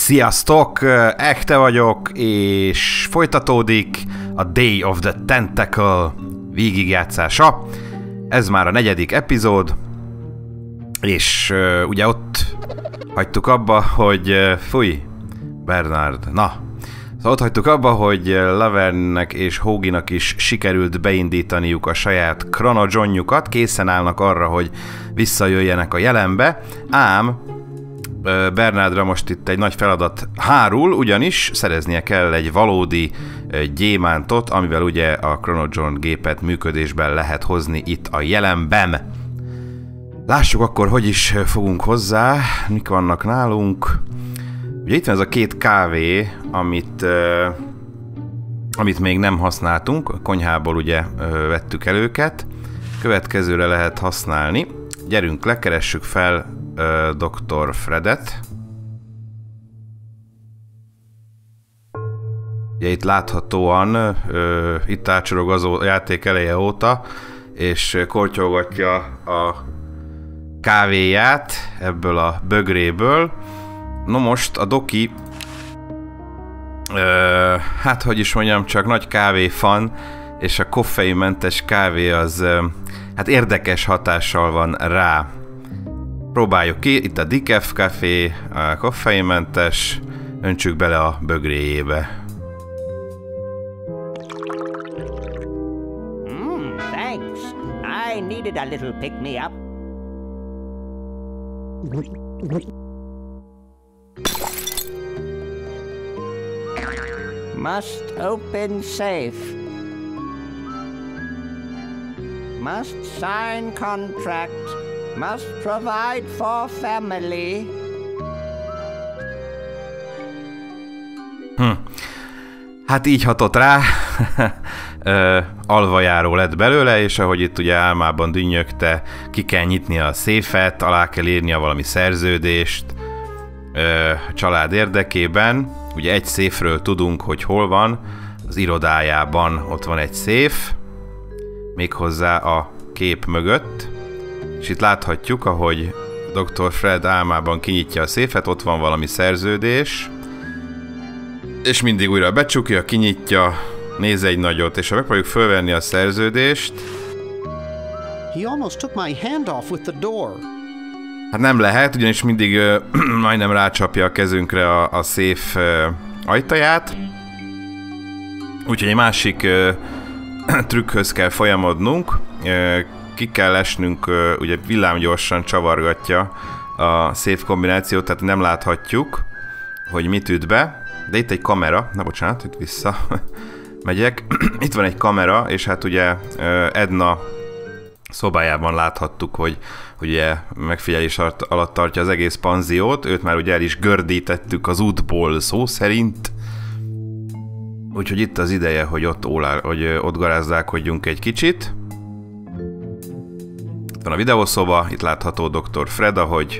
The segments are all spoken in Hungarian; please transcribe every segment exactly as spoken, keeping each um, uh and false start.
Sziasztok! Ekte vagyok, és folytatódik a Day of the Tentacle végigjátszása. Ez már a negyedik epizód, és uh, ugye ott hagytuk abba, hogy... Uh, fúj, Bernard, na. Szóval ott hagytuk abba, hogy Lavernek és Hoagynak is sikerült beindítaniuk a saját Chrono-Johnjukat, készen állnak arra, hogy visszajöjjenek a jelenbe, ám Bernardra most itt egy nagy feladat hárul, ugyanis szereznie kell egy valódi gyémántot, amivel ugye a Chrono-John gépet működésben lehet hozni itt a jelenben. Lássuk akkor, hogy is fogunk hozzá, mik vannak nálunk. Ugye itt van ez a két kávé, amit, uh, amit még nem használtunk, a konyhából ugye uh, vettük el őket. Következőre lehet használni. Gyerünk, lekeressük fel uh, doktor Fredet. Ugye itt láthatóan uh, itt ácsorog az a játék eleje óta, és kortyolgatja a kávéját ebből a bögréből. No most a doki, ö, hát hogy is mondjam, csak nagy kávéfan, és a koffeinmentes kávé az ö, hát érdekes hatással van rá. Próbáljuk ki, itt a Decaf Café, a koffeinmentes, öntsük bele a bögréjébe. Mm, thanks. I needed a little pick me up. Must open safe. Must sign contract. Must provide for family. Hm. Hát így hatott rá. Ö, alvajáró lett belőle, és ahogy itt ugye álmában dünnyögte, ki kell nyitni a széfet, alá kell írnia valami szerződést ö, a család érdekében. Ugye egy széfről tudunk, hogy hol van, az irodájában ott van egy széf, méghozzá a kép mögött, és itt láthatjuk, ahogy doktor Fred álmában kinyitja a széfet, ott van valami szerződés, és mindig újra becsukja, kinyitja, néz egy nagyot, és ha megpróbáljuk fölvenni a szerződést... He almost took my hand off with the door. Hát nem lehet, ugyanis mindig uh, majdnem rácsapja a kezünkre a, a széf uh, ajtaját. Úgyhogy egy másik uh, trükkhöz kell folyamodnunk. Uh, ki kell esnünk, uh, ugye villámgyorsan csavargatja a széf kombinációt, tehát nem láthatjuk, hogy mit üt be. De itt egy kamera, na bocsánat, itt vissza megyek. Itt van egy kamera, és hát ugye uh, Edna szobájában láthattuk, hogy ugye megfigyelés alatt tartja az egész panziót, őt már ugye el is gördítettük az útból szó szerint. Úgyhogy itt az ideje, hogy ott, ólár, hogy ott garázdálkodjunk egy kicsit. Itt van a videószoba, itt látható doktor Fred, ahogy,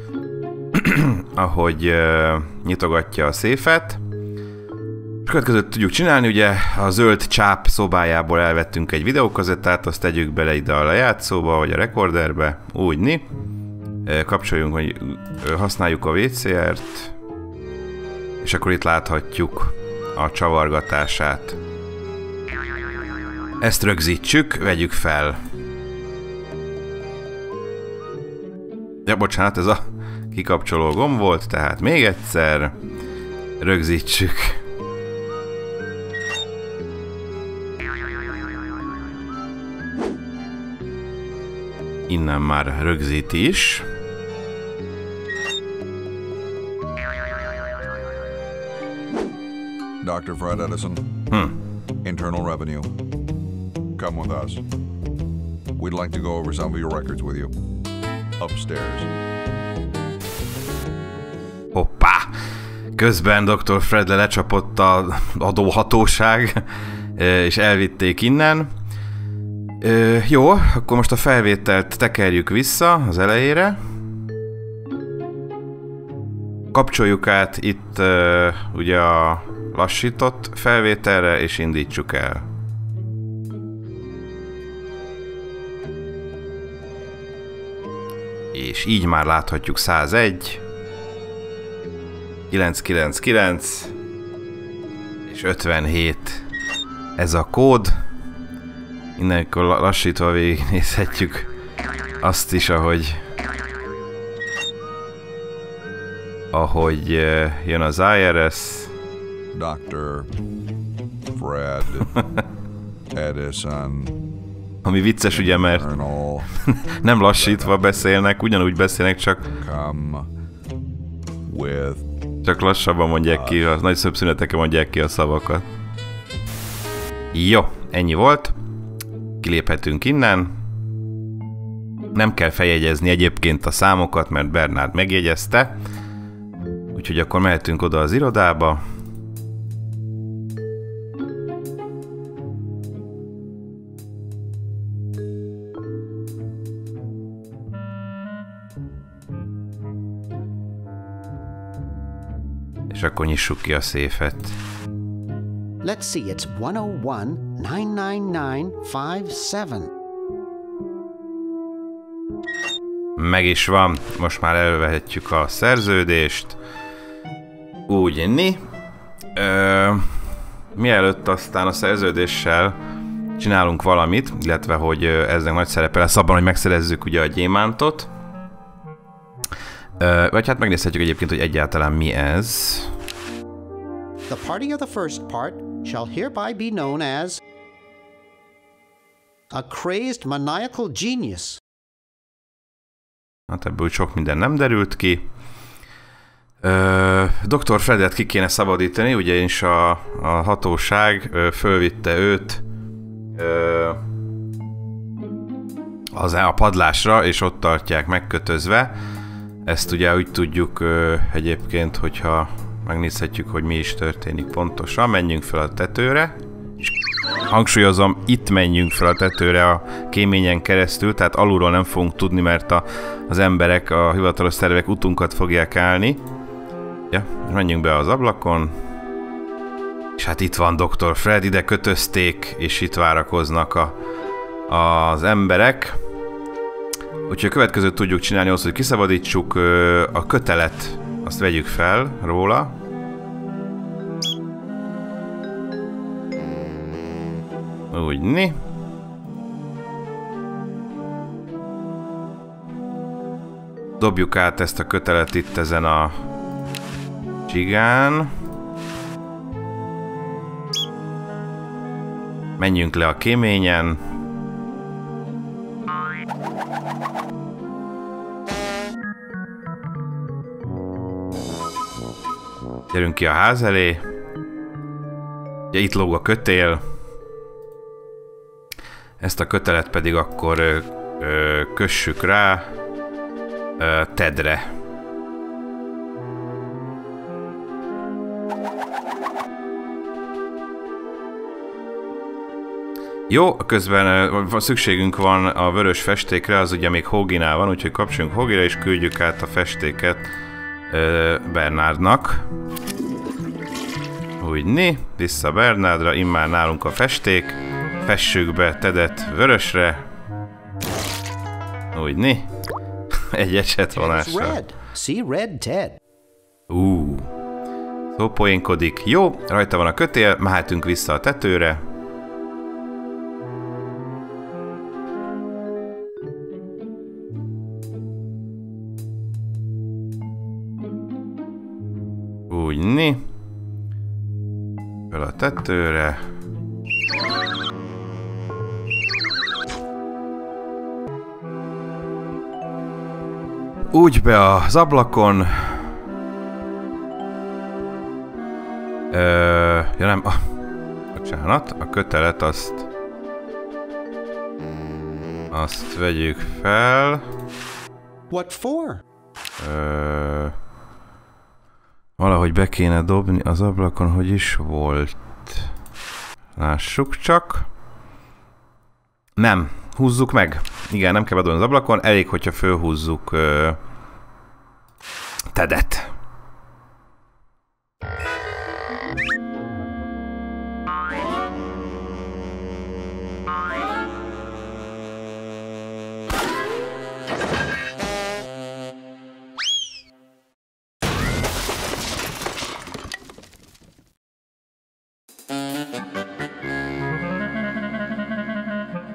ahogy uh, nyitogatja a széfet. És következőt tudjuk csinálni, ugye a zöld csáp szobájából elvettünk egy videókazettát, azt tegyük bele ide a lejátszóba, vagy a rekorderbe, úgyni. Kapcsoljunk, hogy használjuk a vé cé er-t, és akkor itt láthatjuk a csavargatását. Ezt rögzítsük, vegyük fel. Ja, bocsánat, ez a kikapcsoló gomb volt, tehát még egyszer rögzítsük. Innen már rögzít is. doctor Fred Edison. Hmm. Internal Revenue. Come with us. We'd like to go over some of your records with you. Upstairs. Hoppá! Közben doktor Fredle lecsapott az adóhatóság, és elvitték innen. Ö, jó, akkor most a felvételt tekerjük vissza az elejére. Kapcsoljuk át itt ö, ugye a lassított felvételre, és indítsuk el. És így már láthatjuk százegy. kilenc kilenc kilenc és ötvenhét ez a kód. Innentől lassítva végignézhetjük azt is, ahogy ahogy jön az I R S. doktor Fred Edison. Ami vicces ugye, mert nem lassítva beszélnek, ugyanúgy beszélnek, csak Come with csak lassabban mondják ki, a nagy szöbbszüneteken mondják ki a szavakat. Jó, ennyi volt. Kiléphetünk innen. Nem kell feljegyezni egyébként a számokat, mert Bernard megjegyezte. Úgyhogy akkor mehetünk oda az irodába. És akkor nyissuk ki a széfet. Let's see, it's one oh one, nine nine nine, five seven. Meg is van. Most már elvehetjük a szerződést. Úgy ni. Ö, mielőtt aztán a szerződéssel csinálunk valamit, illetve hogy eznek nagy szerepe lesz abban, hogy megszerezzük ugye a gyémántot. Ö, vagy hát megnézhetjük egyébként, hogy egyáltalán mi ez. The party of the first part shall hereby be known as a crazed maniacal genius. Hát ebből sok minden nem derült ki. Ö, doktor Fredet ki kéne szabadítani, ugyanis a, a hatóság ö, fölvitte őt ö, az a padlásra, és ott tartják megkötözve. Ezt ugye úgy tudjuk ö, egyébként, hogyha megnézhetjük, hogy mi is történik pontosan. Menjünk fel a tetőre. Hangsúlyozom, itt menjünk fel a tetőre a kéményen keresztül, tehát alulról nem fogunk tudni, mert a, az emberek, a hivatalos szervek utunkat fogják állni. Ja, menjünk be az ablakon. És hát itt van doktor Fred, ide kötözték, és itt várakoznak a, az emberek. Úgyhogy a következőt tudjuk csinálni ahhoz, hogy kiszabadítsuk a kötelet, azt vegyük fel róla. Úgyni. Dobjuk át ezt a kötelet itt ezen a csigán. Menjünk le a kéményen. Gyerünk ki a ház elé. Ugye itt lóg a kötél. Ezt a kötelet pedig akkor ö, ö, kössük rá ö, Tedre. Jó, közben ö, szükségünk van a vörös festékre, az ugye még Hoginál van, úgyhogy kapcsoljunk Hogira és küldjük át a festéket ö, Bernardnak. Úgyni, vissza Bernardra, immár nálunk a festék. Fessük be Tedet vörösre. Úgyni. Egy ecsetvonásra. Red. See red Ted. Ú. Szó poénkodik. Jó, rajta van a kötél, mehetünk vissza a tetőre. Úgyni. Fel a tetőre. Úgy be az ablakon. Ö, ja nem, ah, bocsánat, a kötelet azt azt vegyük fel. What for? Ö, valahogy be kéne dobni az ablakon, hogy is volt. Lássuk csak. Nem, húzzuk meg. Igen, nem kell bedobni az ablakon, elég, hogyha fölhúzzuk ö, Tedet.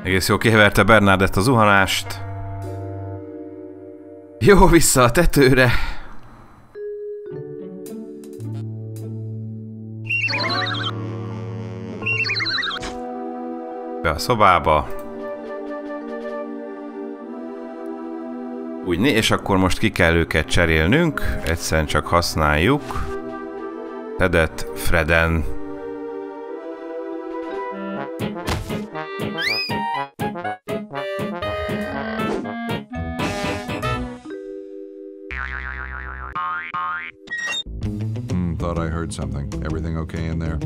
Egész jó kiheverte Bernadett a zuhanást. Jó, vissza a tetőre. Be a szobába. Úgy, és akkor most ki kell őket cserélnünk. Egyszerűen csak használjuk. Tedet Freden. Hmm, thought I heard something. Everything okay in there?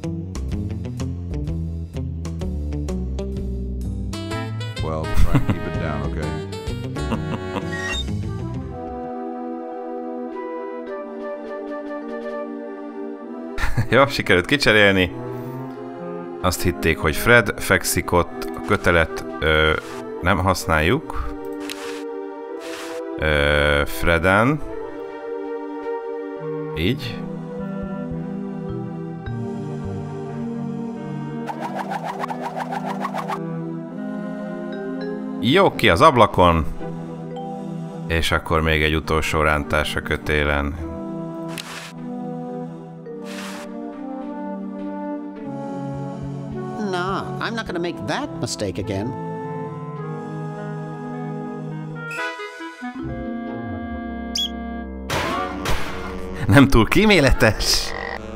Well, try and keep it down, okay? Jó, sikerült kicserélni. Azt hitték, hogy Fred fekszik ott. A kötelet ö, nem használjuk. Ö, Freden. Így. Jó, ki az ablakon. És akkor még egy utolsó rántás a kötélen. Nah, I'm not gonna make that mistake again. Nem túl kíméletes.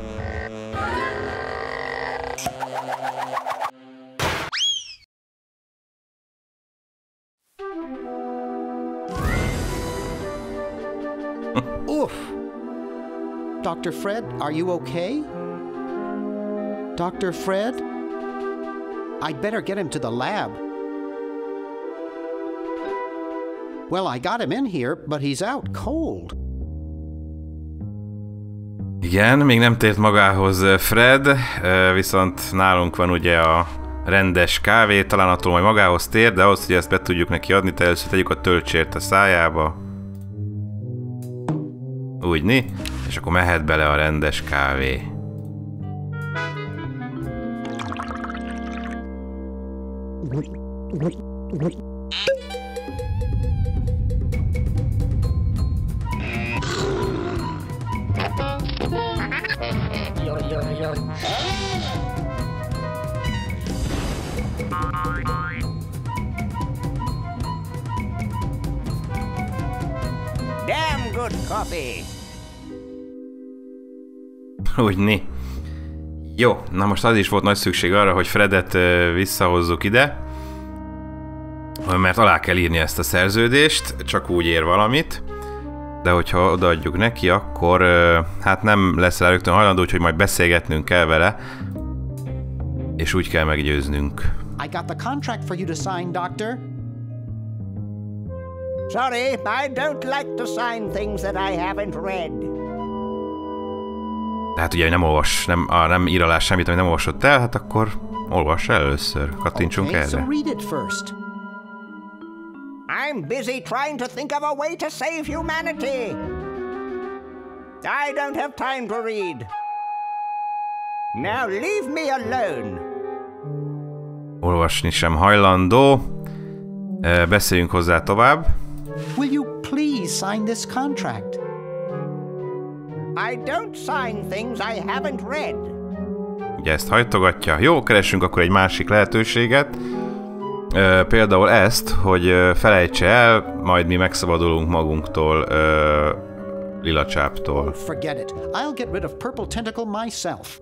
Oof. Doctor Fred, are you okay? Doctor Fred? I'd better get him to the lab. Well, I got him in here, but he's out cold. Igen, még nem tért magához Fred, viszont nálunk van ugye a rendes kávé, talán attól majd magához tér, de ahhoz, hogy ezt be tudjuk neki adni, először tegyük a töltsért a szájába. Úgyni, és akkor mehet bele a rendes kávé. Damn good coffee. Úgyni. Jó, na most az is volt nagy szükség arra, hogy Fredet uh, visszahozzuk ide, mert alá kell írni ezt a szerződést, csak úgy ér valamit, de hogyha odaadjuk neki, akkor uh, hát nem lesz rá rögtön hajlandó, úgyhogy majd beszélgetnünk kell vele, és úgy kell meggyőznünk. I got the contract for you to sign, Doctor. Sorry, I don't like to sign things that I haven't read. Tehát ugye nem olvas, nem, a, nem ír alá semmit, amit nem olvasott el, hát akkor olvass el először, kattintsunk Okay, erre. so read it first. I'm busy trying to think of a way to save humanity. I don't have time to read. Now leave me alone. Olvasni sem hajlandó. Beszéljünk hozzá tovább. Will you please sign this contract? I don't sign things I haven't read. Ugye ezt hajtogatja. Jó, keressünk akkor egy másik lehetőséget. Ö, például ezt, hogy felejtse el, majd mi megszabadulunk magunktól, ö, Lila Csáptól. Forget it. I'll get rid of Purple Tentacle myself.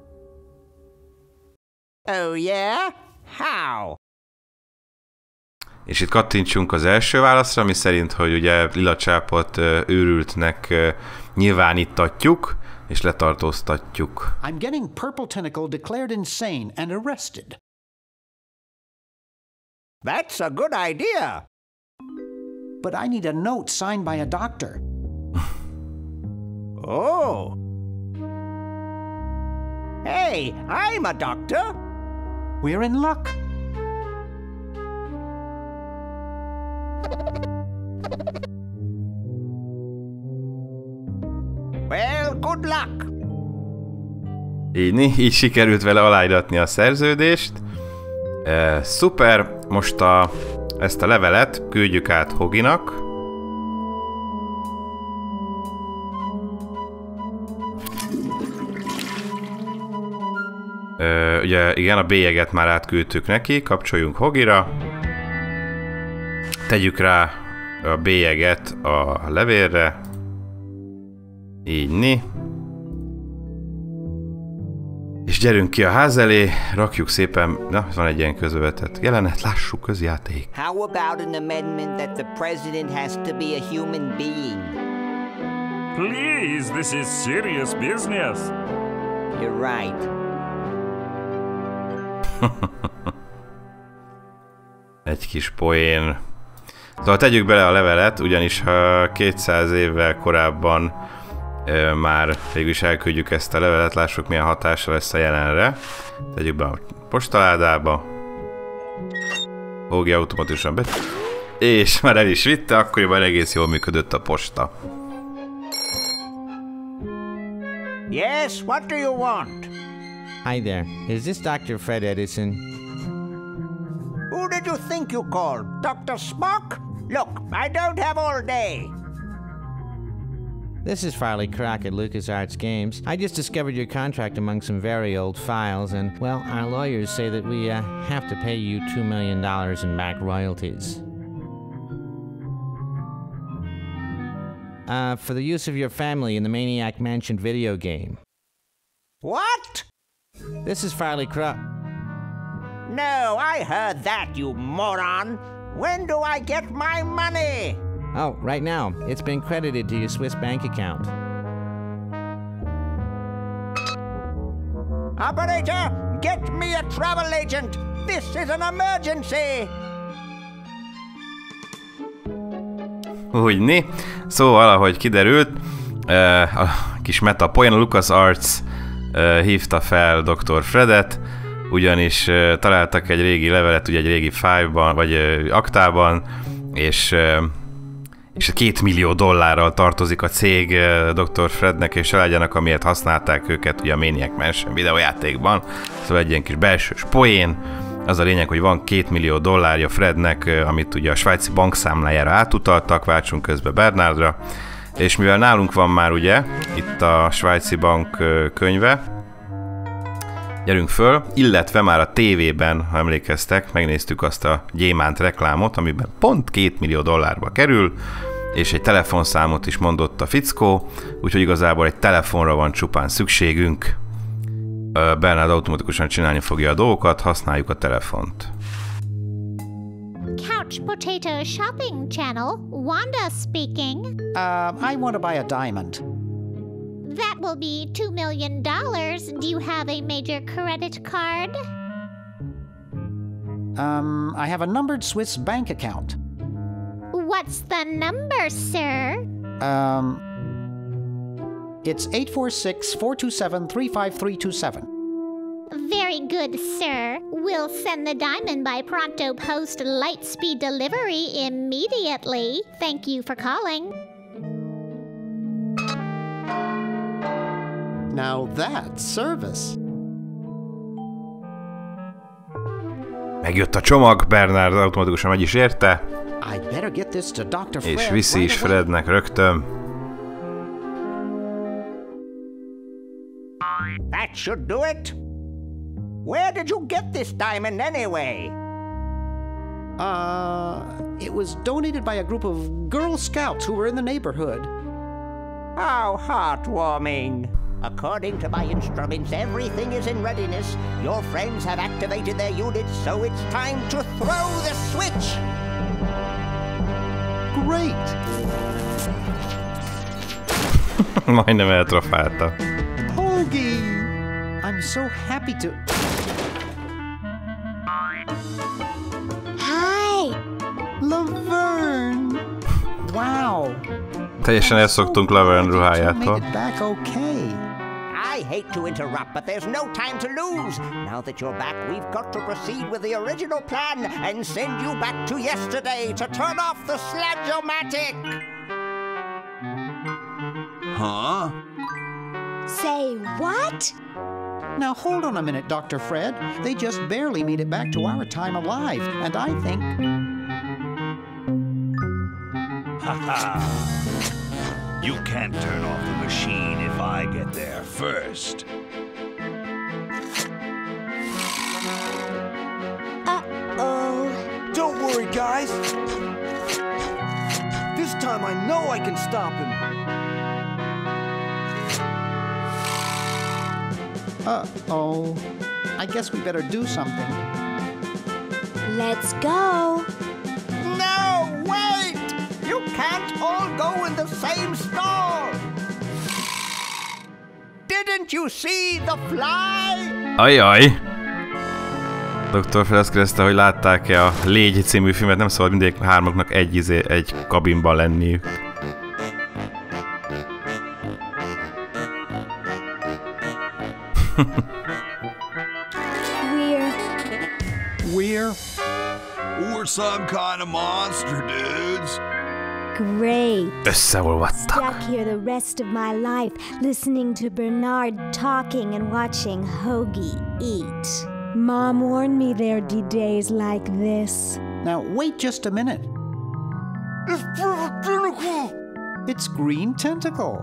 Oh yeah? How? És itt kattintsunk az első válaszra, ami szerint, hogy ugye Lila Csápot őrültnek nyilvánítatjuk, és letartóztatjuk. I'm getting Purple Tentacle declared insane and arrested. That's a good idea. But I need a note signed by a doctor. Oh. Hey, I'm a doctor. We're in luck. Well, good luck. Így, így sikerült vele aláíratni a szerződést. E, szuper, most a, ezt a levelet küldjük át Hoginak. E, ugye igen, a bélyeget már átküldtük neki, kapcsoljunk Hogira. Tegyük rá a bélyeget a levélre. Így ni. És gyerünk ki a ház elé, rakjuk szépen, na, van egy ilyen közvetett jelenet, lássuk, közjáték. How about an amendment that the president has to be a human being? Please, this is serious business. You're right. Egy kis poén. Szóval tegyük bele a levelet, ugyanis ha kétszáz évvel korábban e, már végülis elküldjük ezt a levelet, lássuk milyen hatása lesz a jelenre. Tegyük be a postaládába. Hogi automatikusan be. És már el is vitte, akkoriban egész jól működött a posta. Yes, what do you want? Hi there. Is this Doctor Fred Edison? Who did you think you called? Doctor Spock? Look, I don't have all day. This is Farley Croc at LucasArts Games. I just discovered your contract among some very old files, and, well, our lawyers say that we uh, have to pay you two million dollars in back royalties. Uh, for the use of your family in the Maniac Mansion video game. What? This is Farley Croc. No, I heard that, you moron. When do I get my money? Oh, right now. It's been credited to your Swiss bank account. Operator, get me a travel agent. This is an emergency. Úgyni. Szóval, ahogy kiderült, a kis meta poén, a LucasArts hívta fel doktor Fredet, ugyanis találtak egy régi levelet, ugye egy régi fájlban, vagy aktában, és, és két millió dollárral tartozik a cég doktor Frednek és családjának, amiért használták őket ugye a Maniac Mansion videójátékban. Szóval egy ilyen kis belsős poén. Az a lényeg, hogy van két millió dollárja Frednek, amit ugye a svájci bankszámlájára átutaltak, váltsunk közbe Bernardra, és mivel nálunk van már ugye itt a svájci bank könyve, gyerünk föl, illetve már a tévében, ha emlékeztek, megnéztük azt a gyémánt reklámot, amiben pont két millió dollárba kerül, és egy telefonszámot is mondott a fickó, úgyhogy igazából egy telefonra van csupán szükségünk. Bernard automatikusan csinálni fogja a dolgokat, használjuk a telefont. Couch Potato Shopping Channel, Wanda speaking. Uh, I want to buy a diamond. That will be two million dollars. Do you have a major credit card? Um, I have a numbered Swiss bank account. What's the number, sir? Um, it's eight four six, four two seven, three five three two seven. Very good, sir. We'll send the diamond by Pronto Post Lightspeed delivery immediately. Thank you for calling. Now that's service. Megjött a csomag, Bernard automatikusan meg is érte, I'd better get this to Doctor Fred és viszi right is away. Frednek rögtön. That should do it. Where did you get this diamond anyway? Uh, it was donated by a group of Girl Scouts who were in the neighborhood. How heartwarming. According to my instruments, everything is in readiness. Your friends have activated their units, so it's time to throw the switch. Great! Majdnem eltrafálta. Hoagie! I'm so happy to... Hi. Laverne! Wow! Teljesen elszoktunk Laverne ruhájától. Made it back okay. I hate to interrupt, but there's no time to lose. Now that you're back, we've got to proceed with the original plan and send you back to yesterday to turn off the Sludge-O-Matic. Huh? Say what? Now hold on a minute, Doctor Fred. They just barely made it back to our time alive, and I think... Ha-ha! You can't turn off the machine if I get there first. Uh-oh. Don't worry, guys. This time I know I can stop him. Uh-oh. I guess we better do something. Let's go. No, wait! You can't all go in the same stall! Didn't you see the fly? Ajaj! doktor Fred azt kérdezte, hogy látták-e a Légy című filmet, nem szabad mindig hármaknak egy, izé, egy kabinban lenniük. We're... We're... We're some kind of monster, dudes. Great. Összeolvadtak. Stuck here the rest of my life, listening to Bernard talking and watching Hoagie eat. Mom warned me there'd be days like this. Now, wait just a minute. It's Perfect Tentacle! It's Green Tentacle.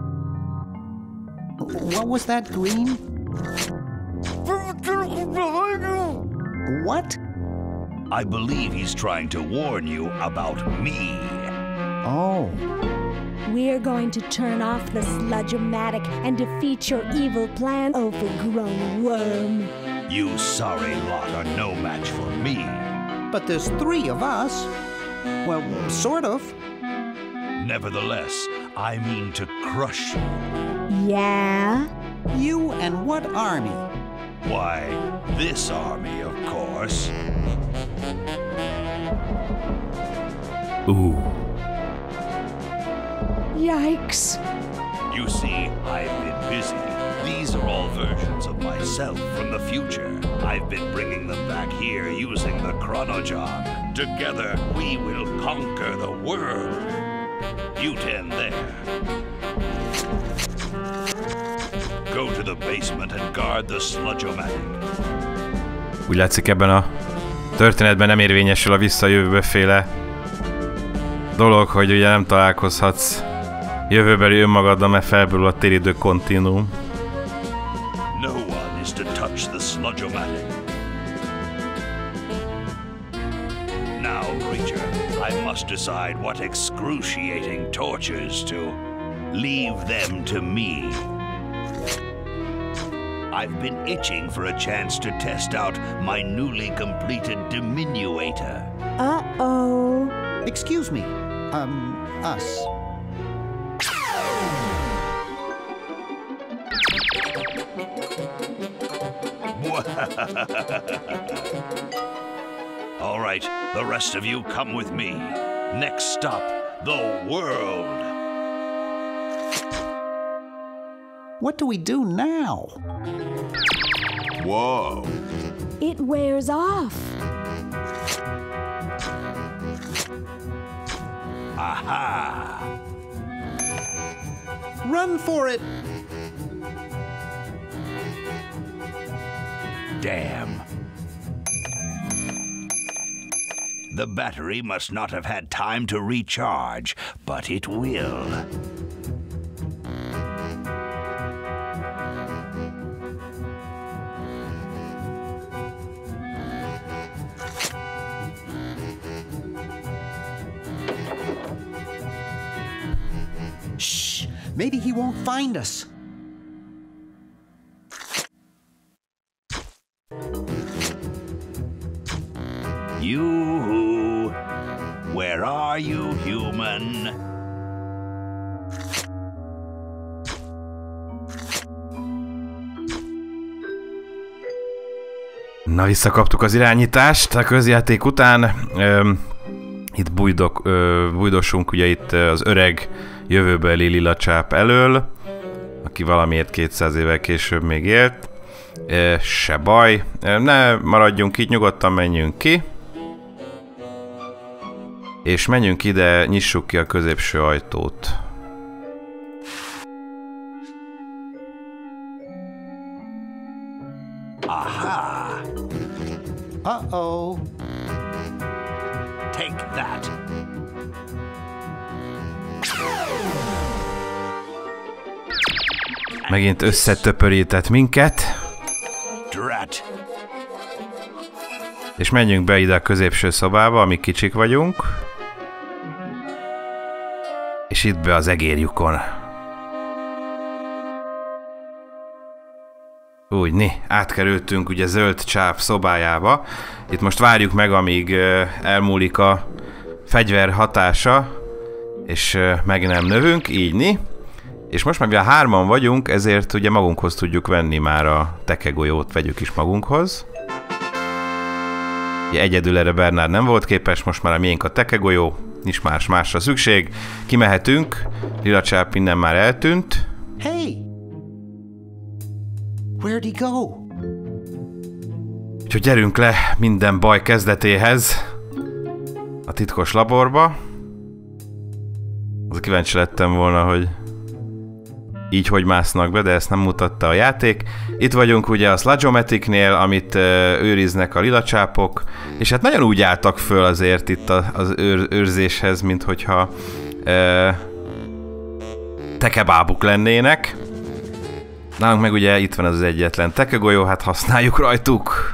What was that, Green? Perfect Tentacle behind you! What? I believe he's trying to warn you about me. Oh. We're going to turn off the Sludge-O-Matic and defeat your evil plan, overgrown worm. You sorry lot are no match for me. But there's three of us. Well, sort of. Nevertheless, I mean to crush you. Yeah? You and what army? Why, this army, of course. Ooh. Yikes. You see, I've been busy. These are all versions of myself from the future. I've been bringing them back here using the Chronojon. Together, we will conquer the world. You ten there. Go to the basement and guard the Sludge-O-Matic. Úgy látszik, ebben a történetben nem érvényesül a visszajövőbe féle dolog, hogy ugye nem találkozhatsz jövőbeli önmagaddal, mert felből a téridő kontinuum. No one is to touch the Sludge-O-Matic. Now, creature, I must decide what excruciating tortures to leave them to me. I've been itching for a chance to test out my newly completed diminuator. Uh-oh. Excuse me. Um, us. All right, the rest of you come with me. Next stop, the world. What do we do now? Whoa. It wears off. Aha! Run for it! Damn. The battery must not have had time to recharge, but it will. Shh! Maybe he won't find us. You, where are you, human? Na, visszakaptuk az irányítást a közjáték után. Öm, itt bujdok, ö, bujdosunk ugye itt az öreg jövőbeli lila csáp elől, aki valamiért kétszáz évvel később még élt. E, se baj, e, ne maradjunk itt, nyugodtan menjünk ki. És menjünk ide, nyissuk ki a középső ajtót. Take that. Megint összetöpörített minket. Drat. És menjünk be ide a középső szobába, amíg kicsik vagyunk. És itt be az egérjukon. Úgy, né, átkerültünk ugye zöld csáp szobájába. Itt most várjuk meg, amíg elmúlik a fegyver hatása, és meg nem növünk, így né. És most már mivel hárman vagyunk, ezért ugye magunkhoz tudjuk venni már a tekegolyót, vegyük is magunkhoz. Ugye egyedül erre Bernard nem volt képes, most már a miénk a tekegolyó, nincs más másra szükség. Kimehetünk, Lila csáp innen már eltűnt. Hey! Where'd he go? Úgyhogy gyerünk le minden baj kezdetéhez a titkos laborba. Az kíváncsi lettem volna, hogy így hogy másznak be, de ezt nem mutatta a játék. Itt vagyunk ugye a Sludge-O-Maticnél, amit uh, őriznek a lila csápok, és hát nagyon úgy álltak föl azért itt a, az őr, őrzéshez, mint hogyha uh, tekebábuk lennének. Nálunk meg ugye itt van az, az egyetlen tekegolyó, hát használjuk rajtuk.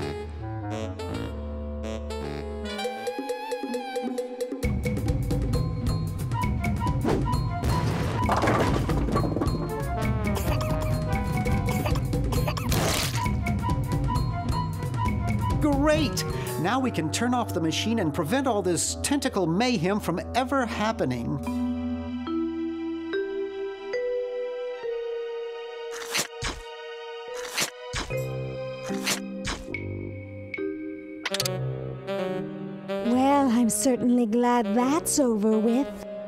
Great! Now we can turn off the machine and prevent all this tentacle mayhem from ever happening. Well, I'm certainly glad that's over with.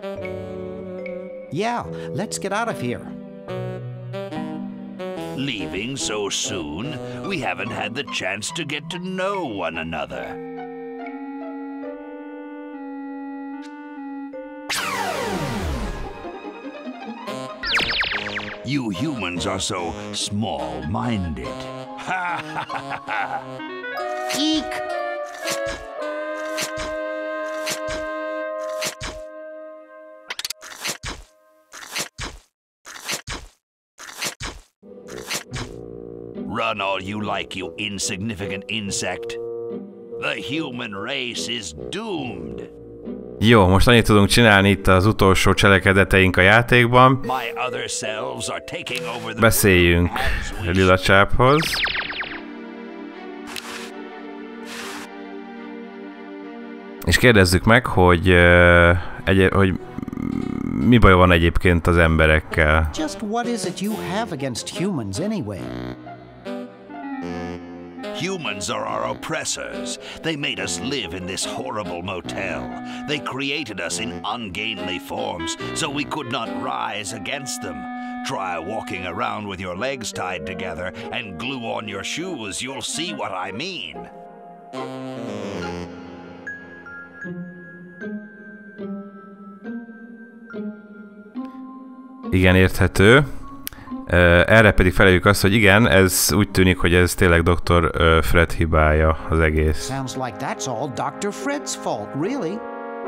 Yeah, let's get out of here. Leaving so soon? We haven't had the chance to get to know one another. You humans are so small-minded. Ha ha ha ha! Eek! Run all you like, you insignificant insect. The human race is doomed. Jó, most annyit tudunk csinálni itt az utolsó cselekedeteink a játékban. My other selves are taking over the Beszéljünk Lila csáphoz. És kérdezzük meg, hogy, uh, egy, hogy mi baj van egyébként az emberekkel. Just what is it you have against humans anyway? Humans are our oppressors. They made us live in this horrible motel. They created us in ungainly forms, so we could not rise against them. Try walking around with your legs tied together and glue on your shoes. You'll see what I mean. Igen, érthető. Erre pedig feleljük azt, hogy igen, ez úgy tűnik, hogy ez tényleg doktor Fred hibája az egész. Sounds like that's all doctor Fred's fault, really.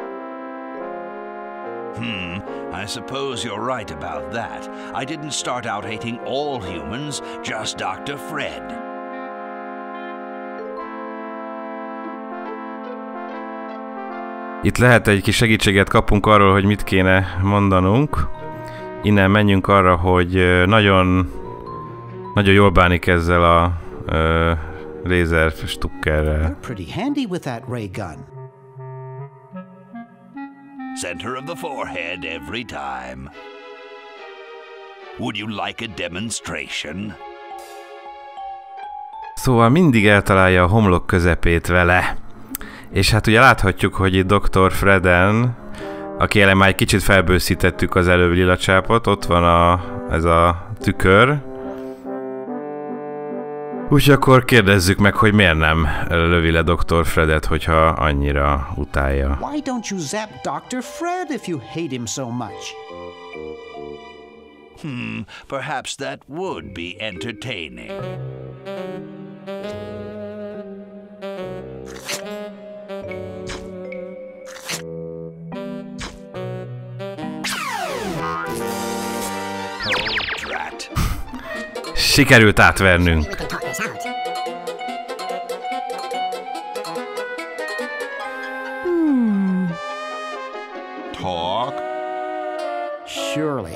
Hmm, I suppose you're right about that. I didn't start out hating all humans, just doctor Fred. Itt lehet egy kis segítséget kapunk arról, hogy mit kéne mondanunk. Innen menjünk arra, hogy nagyon, nagyon jól bánik ezzel a uh, lézer stukkerrel. You're pretty handy with that ray gun. Center of the forehead every time. Would you like a demonstration? Szóval mindig eltalálja a homlok közepét vele. És hát ugye láthatjuk, hogy itt doktor Freden, aki ellen már egy kicsit felbőszítettük az előbb lila csápot, ott van a, ez a tükör. Úgyhogy akkor kérdezzük meg, hogy miért nem lövi le doktor Fredet, hogyha annyira utálja. Why don't you zap doctor Fred if you hate him so much? Hmm, perhaps that would be entertaining. Sikerült átvernünk. Hmm. Talk? Surely.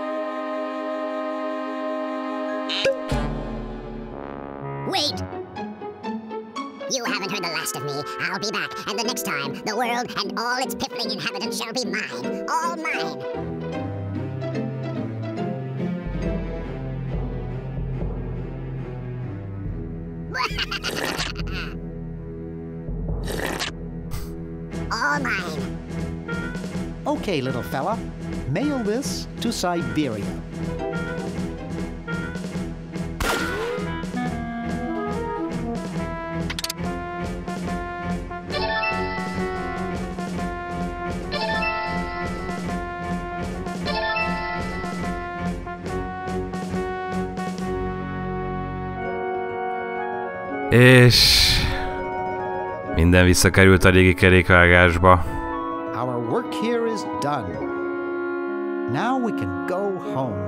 Wait! You haven't heard the last of me. I'll be back, and the next time, the world and all its piffling inhabitants shall be mine. All mine. All mine. Okay, little fella. Mail this to Siberia. És minden visszakerült a régi kerékvágásba. Our work here is done. Now we can go home.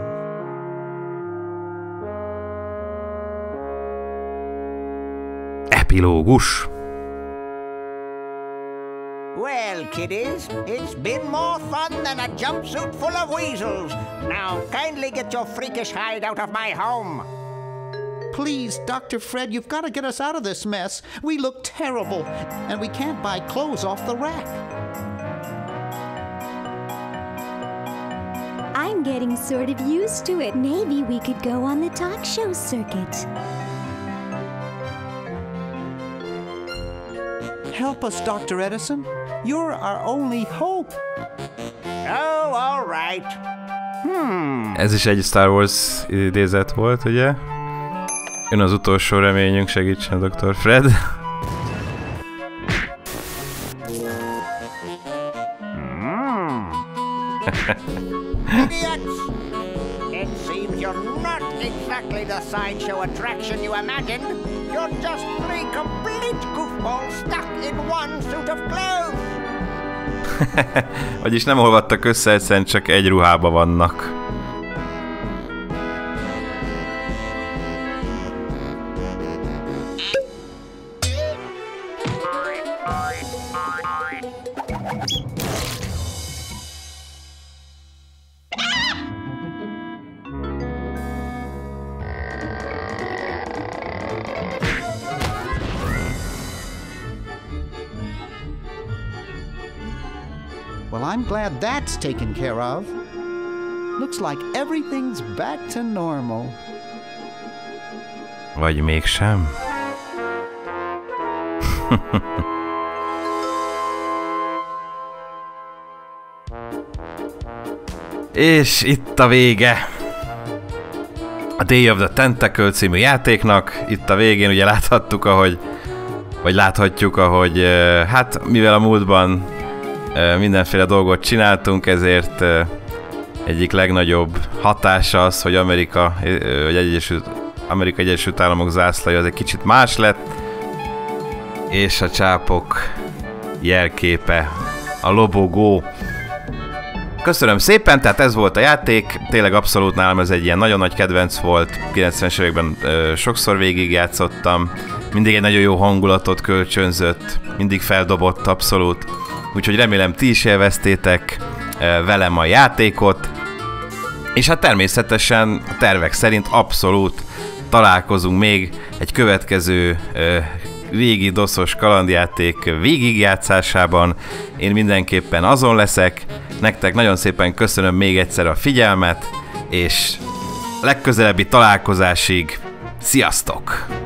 Epilógus. Well, kiddies, it's been more fun than a jumpsuit full of weasels. Now, kindly get your freakish hide out of my home. Please, Doctor Fred, you've got to get us out of this mess. We look terrible, and we can't buy clothes off the rack. I'm getting sort of used to it. Maybe we could go on the talk show circuit. Help us, Doctor Edison. You're our only hope. Oh, all right. Hmm. Ez is egy Star Wars idézet volt, ugye? Jön az utolsó reményünk, segítsen doktor Fred. Idiots! It seems you're not exactly the sideshow attraction you imagined. You're just three complete goofballs stuck in one suit of clothes. Vagyis nem olvadtak össze, egyszerűen csak egy ruhába vannak. Well, I'm glad that's taken care of. Looks like everything's back to normal. Vagy mégsem? És itt a vége a Day of the Tentacle című játéknak. Itt a végén ugye láthattuk, ahogy vagy láthatjuk, ahogy hát mivel a múltban mindenféle dolgot csináltunk, ezért egyik legnagyobb hatása az, hogy Amerika, vagy Egyesült, Amerika Egyesült Államok zászlaja az egy kicsit más lett, és a csápok jelképe, a lobogó. Köszönöm szépen, tehát ez volt a játék, tényleg abszolút nálam ez egy ilyen nagyon nagy kedvenc volt, kilencvenes években ö, sokszor végigjátszottam, mindig egy nagyon jó hangulatot kölcsönzött, mindig feldobott abszolút, úgyhogy remélem ti is élveztétek ö, velem a játékot, és hát természetesen a tervek szerint abszolút találkozunk még egy következő ö, régi doszos kalandjáték végigjátszásában. Én mindenképpen azon leszek. Nektek nagyon szépen köszönöm még egyszer a figyelmet, és legközelebbi találkozásig sziasztok!